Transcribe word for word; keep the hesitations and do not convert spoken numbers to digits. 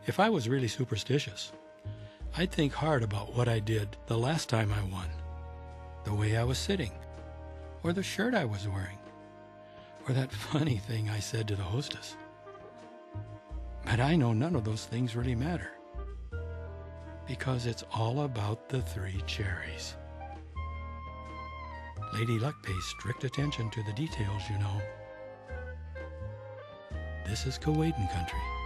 If I was really superstitious, I'd think hard about what I did the last time I won, the way I was sitting, or the shirt I was wearing, or that funny thing I said to the hostess. But I know none of those things really matter, because it's all about the three cherries. Lady Luck pays strict attention to the details, you know. This is Kewadin country.